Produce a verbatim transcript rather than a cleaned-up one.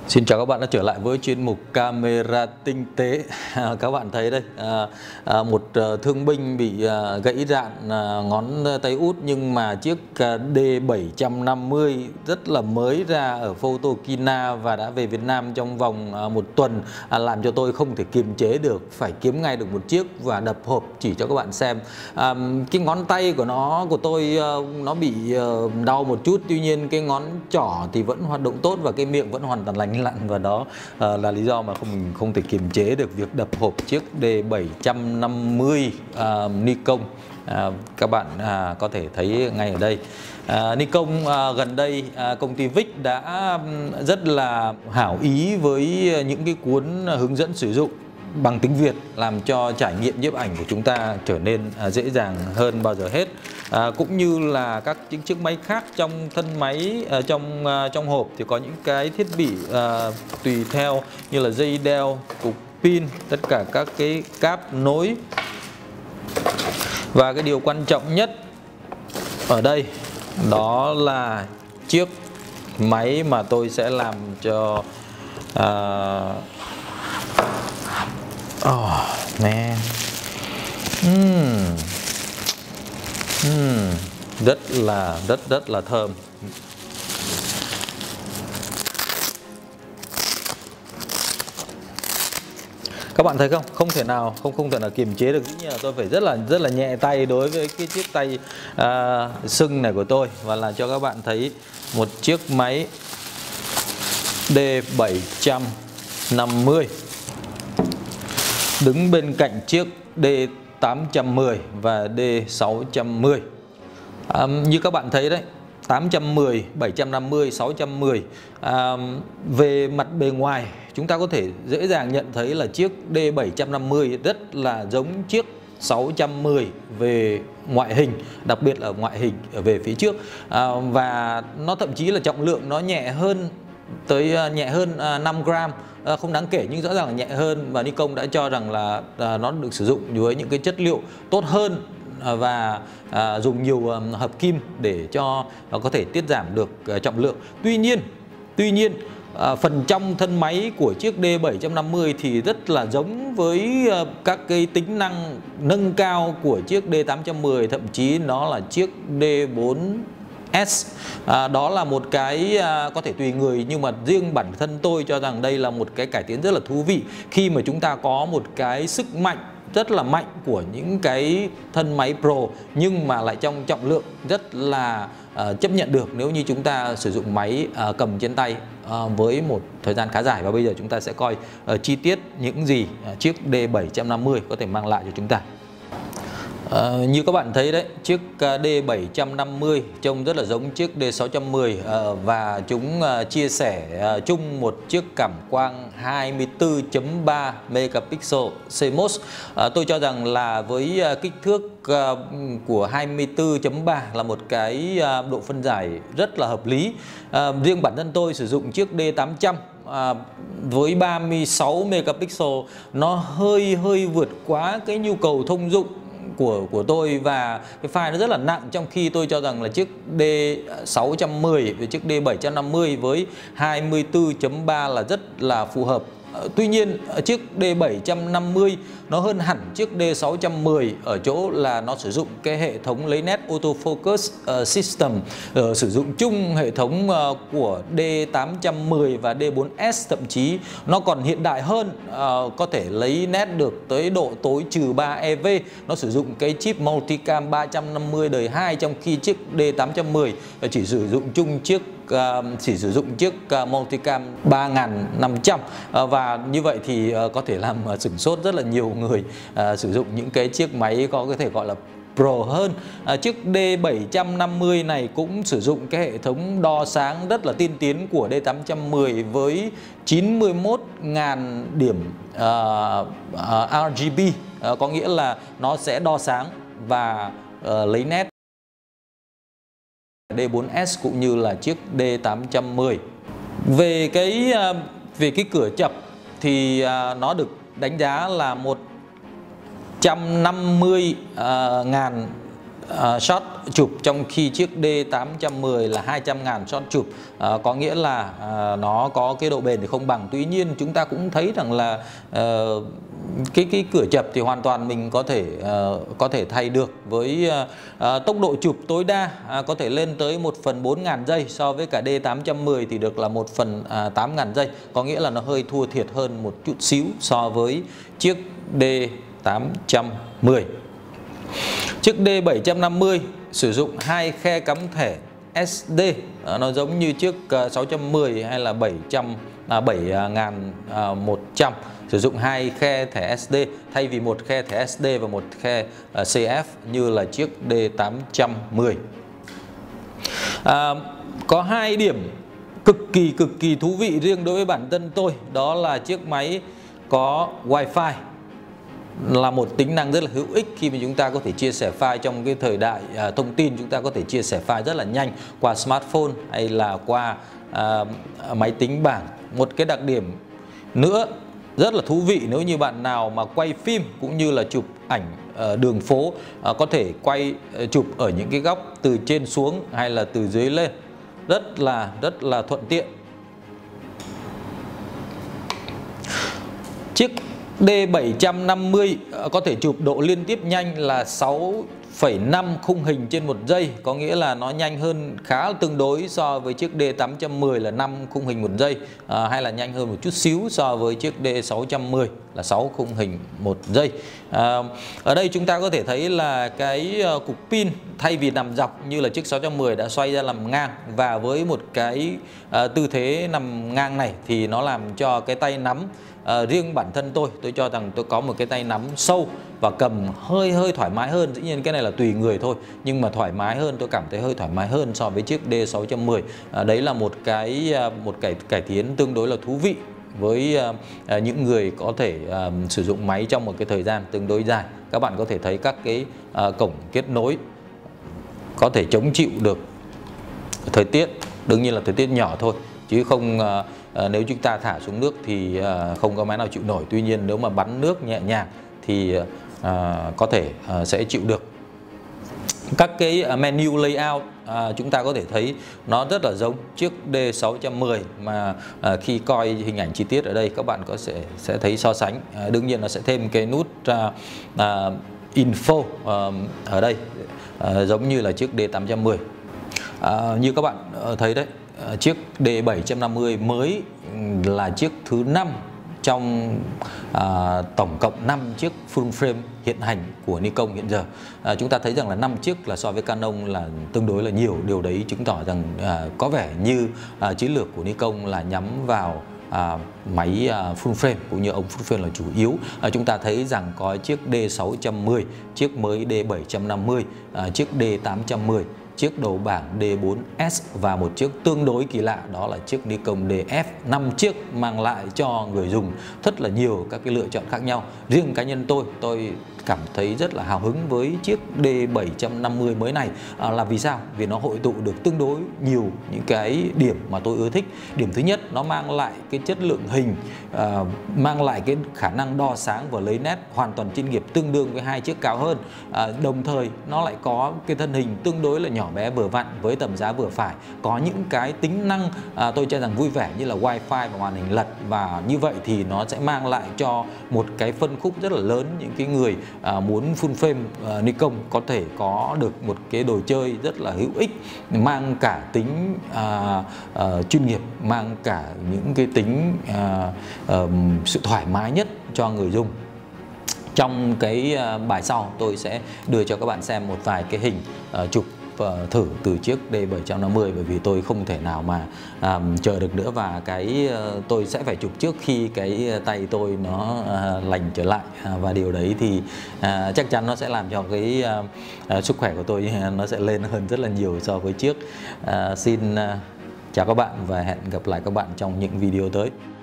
Xin chào các bạn đã trở lại với chuyên mục camera tinh tế. À, các bạn thấy đây, à, à, một thương binh bị à, gãy rạn à, ngón tay út, nhưng mà chiếc D bảy trăm năm mươi rất là mới ra ở Photokina và đã về Việt Nam trong vòng à, một tuần, à, làm cho tôi không thể kiềm chế được, phải kiếm ngay được một chiếc và đập hộp chỉ cho các bạn xem. À, cái ngón tay của nó của tôi à, nó bị à, đau một chút, tuy nhiên cái ngón trỏ thì vẫn hoạt động tốt và cái miệng vẫn hoàn toàn lành lặn, và đó uh, là lý do mà không mình không thể kiềm chế được việc đập hộp chiếc D bảy trăm năm mươi uh, Nikon. Uh, các bạn uh, có thể thấy ngay ở đây. Uh, Nikon uh, gần đây uh, công ty Vic đã rất là hảo ý với những cái cuốn hướng dẫn sử dụng bằng tiếng Việt, làm cho trải nghiệm nhiếp ảnh của chúng ta trở nên à, dễ dàng hơn bao giờ hết. À, cũng như là các những chiếc máy khác trong thân máy, à, trong à, trong hộp thì có những cái thiết bị à, tùy theo như là dây đeo, cục pin, tất cả các cái cáp nối. Và cái điều quan trọng nhất ở đây đó là chiếc máy mà tôi sẽ làm cho à, oh man, uhm. Uhm. rất là rất rất là thơm. Các bạn thấy không? Không thể nào không không thể nào kiềm chế được. Dĩ nhiên là tôi phải rất là rất là nhẹ tay đối với cái chiếc tay à, sưng này của tôi, và là cho các bạn thấy một chiếc máy D bảy trăm năm mươi đứng bên cạnh chiếc D tám trăm mười và D sáu trăm mười. À, như các bạn thấy đấy, tám trăm mười, bảy trăm năm mươi, sáu trăm mười. À, về mặt bề ngoài chúng ta có thể dễ dàng nhận thấy là chiếc D bảy trăm năm mươi rất là giống chiếc sáu trăm mười về ngoại hình, đặc biệt là ngoại hình ở về phía trước. À, và nó thậm chí là trọng lượng nó nhẹ hơn, tới nhẹ hơn năm gram, không đáng kể nhưng rõ ràng là nhẹ hơn, và Nikon đã cho rằng là nó được sử dụng với những cái chất liệu tốt hơn và dùng nhiều hợp kim để cho có thể tiết giảm được trọng lượng. Tuy nhiên, tuy nhiên phần trong thân máy của chiếc D bảy trăm năm mươi thì rất là giống với các cái tính năng nâng cao của chiếc D tám trăm mười, thậm chí nó là chiếc D bốn S. À, đó là một cái à, có thể tùy người, nhưng mà riêng bản thân tôi cho rằng đây là một cái cải tiến rất là thú vị, khi mà chúng ta có một cái sức mạnh rất là mạnh của những cái thân máy Pro, nhưng mà lại trong trọng lượng rất là à, chấp nhận được nếu như chúng ta sử dụng máy à, cầm trên tay à, với một thời gian khá dài. Và bây giờ chúng ta sẽ coi à, chi tiết những gì à, chiếc D bảy trăm năm mươi có thể mang lại cho chúng ta. À, như các bạn thấy đấy, chiếc D bảy trăm năm mươi trông rất là giống chiếc D sáu trăm mười, à, và chúng à, chia sẻ à, chung một chiếc cảm quang hai mươi tư chấm ba megapixel xê em o ét. À, tôi cho rằng là với à, kích thước à, của hai mươi tư chấm ba là một cái à, độ phân giải rất là hợp lý. À, riêng bản thân tôi sử dụng chiếc D tám trăm À, với ba mươi sáu megapixel, nó hơi hơi vượt quá cái nhu cầu thông dụng của của tôi, và cái file nó rất là nặng, trong khi tôi cho rằng là chiếc D sáu trăm mười và chiếc D bảy trăm năm mươi với hai mươi tư chấm ba là rất là phù hợp. Tuy nhiên chiếc D bảy trăm năm mươi nó hơn hẳn chiếc D sáu trăm mười ở chỗ là nó sử dụng cái hệ thống lấy nét autofocus uh, system, uh, sử dụng chung hệ thống uh, của D tám trăm mười và D bốn S, thậm chí nó còn hiện đại hơn, uh, có thể lấy nét được tới độ tối trừ ba E V. Nó sử dụng cái chip multicam ba trăm năm mươi đời hai, trong khi chiếc D tám trăm mười chỉ sử dụng chung chiếc Uh, chỉ sử dụng chiếc uh, multicam ba nghìn năm trăm, uh, và như vậy thì uh, có thể làm uh, sửng sốt rất là nhiều người uh, sử dụng những cái chiếc máy có thể gọi là Pro hơn. À, chiếc D bảy trăm năm mươi này cũng sử dụng cái hệ thống đo sáng rất là tiên tiến của D tám trăm mười với chín mươi mốt nghìn điểm uh, uh, R G B, uh, có nghĩa là nó sẽ đo sáng và uh, lấy nét D bốn S cũng như là chiếc D tám trăm mười. Về cái về cái cửa chập thì nó được đánh giá là một trăm năm mươi nghìn uh, shot chụp, trong khi chiếc D tám trăm mười là hai trăm ngàn shot chụp. uh, có nghĩa là uh, nó có cái độ bền thì không bằng. Tuy nhiên chúng ta cũng thấy rằng là uh, cái cái cửa chập thì hoàn toàn mình có thể uh, có thể thay được với uh, uh, tốc độ chụp tối đa uh, có thể lên tới một phần bốn ngàn giây, so với cả D tám trăm mười thì được là một phần tám ngàn giây. Có nghĩa là nó hơi thua thiệt hơn một chút xíu so với chiếc D tám trăm mười. Chiếc D bảy trăm năm mươi sử dụng hai khe cắm thẻ S D, nó giống như chiếc sáu trăm mười hay là bảy trăm à, bảy nghìn một trăm, sử dụng hai khe thẻ S D thay vì một khe thẻ S D và một khe C F như là chiếc D tám trăm mười. À, có hai điểm cực kỳ cực kỳ thú vị riêng đối với bản thân tôi, đó là chiếc máy có Wi-Fi, là một tính năng rất là hữu ích khi mà chúng ta có thể chia sẻ file trong cái thời đại à, thông tin. Chúng ta có thể chia sẻ file rất là nhanh qua smartphone hay là qua à, máy tính bảng. Một cái đặc điểm nữa rất là thú vị nếu như bạn nào mà quay phim cũng như là chụp ảnh ở đường phố, à, có thể quay chụp ở những cái góc từ trên xuống hay là từ dưới lên, rất là rất là thuận tiện. Chiếc D bảy trăm năm mươi có thể chụp độ liên tiếp nhanh là sáu phẩy năm khung hình trên một giây, có nghĩa là nó nhanh hơn khá là tương đối so với chiếc D tám trăm mười là năm khung hình một giây, à, hay là nhanh hơn một chút xíu so với chiếc D sáu trăm mười là sáu khung hình một giây. À, ở đây chúng ta có thể thấy là cái uh, cục pin thay vì nằm dọc như là chiếc sáu trăm mười đã xoay ra làm ngang, và với một cái uh, tư thế nằm ngang này thì nó làm cho cái tay nắm, À, riêng bản thân tôi, tôi cho rằng tôi có một cái tay nắm sâu và cầm hơi hơi thoải mái hơn. Dĩ nhiên cái này là tùy người thôi, nhưng mà thoải mái hơn, tôi cảm thấy hơi thoải mái hơn so với chiếc D sáu trăm mười. À, đấy là một cái một cái cải tiến tương đối là thú vị với uh, những người có thể uh, sử dụng máy trong một cái thời gian tương đối dài. Các bạn có thể thấy các cái uh, cổng kết nối có thể chống chịu được thời tiết, đương nhiên là thời tiết nhỏ thôi, chứ không uh, uh, nếu chúng ta thả xuống nước thì uh, không có máy nào chịu nổi. Tuy nhiên nếu mà bắn nước nhẹ nhàng thì uh, có thể uh, sẽ chịu được. Các cái menu layout à, chúng ta có thể thấy nó rất là giống chiếc D sáu trăm mười, mà à, khi coi hình ảnh chi tiết ở đây các bạn có sẽ sẽ thấy so sánh. À, đương nhiên nó sẽ thêm cái nút à, à, info à, ở đây à, giống như là chiếc D tám trăm mười. À, như các bạn thấy đấy, chiếc D bảy trăm năm mươi mới là chiếc thứ năm trong à, tổng cộng năm chiếc full frame hiện hành của Nikon hiện giờ. À, chúng ta thấy rằng là năm chiếc là so với Canon là tương đối là nhiều. Điều đấy chứng tỏ rằng à, có vẻ như à, chiến lược của Nikon là nhắm vào à, máy à, full frame cũng như ống full frame là chủ yếu. À, chúng ta thấy rằng có chiếc D sáu trăm mười, chiếc mới D bảy trăm năm mươi, à, chiếc D tám trăm mười, chiếc đầu bảng D bốn S và một chiếc tương đối kỳ lạ đó là chiếc Nikon D F. Năm chiếc mang lại cho người dùng rất là nhiều các cái lựa chọn khác nhau. Riêng cá nhân tôi, tôi cảm thấy rất là hào hứng với chiếc D bảy trăm năm mươi mới này. À, là vì sao? Vì nó hội tụ được tương đối nhiều những cái điểm mà tôi ưa thích. Điểm thứ nhất, nó mang lại cái chất lượng hình, à, mang lại cái khả năng đo sáng và lấy nét hoàn toàn chuyên nghiệp tương đương với hai chiếc cao hơn. À, đồng thời nó lại có cái thân hình tương đối là nhỏ bé vừa vặn với tầm giá vừa phải, có những cái tính năng à, tôi cho rằng vui vẻ như là Wi-Fi và màn hình lật, và như vậy thì nó sẽ mang lại cho một cái phân khúc rất là lớn những cái người à, muốn full frame. à, Nikon có thể có được một cái đồ chơi rất là hữu ích, mang cả tính à, à, chuyên nghiệp, mang cả những cái tính à, à, sự thoải mái nhất cho người dùng. Trong cái bài sau tôi sẽ đưa cho các bạn xem một vài cái hình uh, chụp uh, thử từ chiếc D bảy trăm năm mươi, bởi vì tôi không thể nào mà um, chờ được nữa, và cái uh, tôi sẽ phải chụp trước khi cái tay tôi nó uh, lành trở lại, uh, và điều đấy thì uh, chắc chắn nó sẽ làm cho cái uh, uh, sức khỏe của tôi nó sẽ lên hơn rất là nhiều so với trước. Uh, xin uh, chào các bạn và hẹn gặp lại các bạn trong những video tới.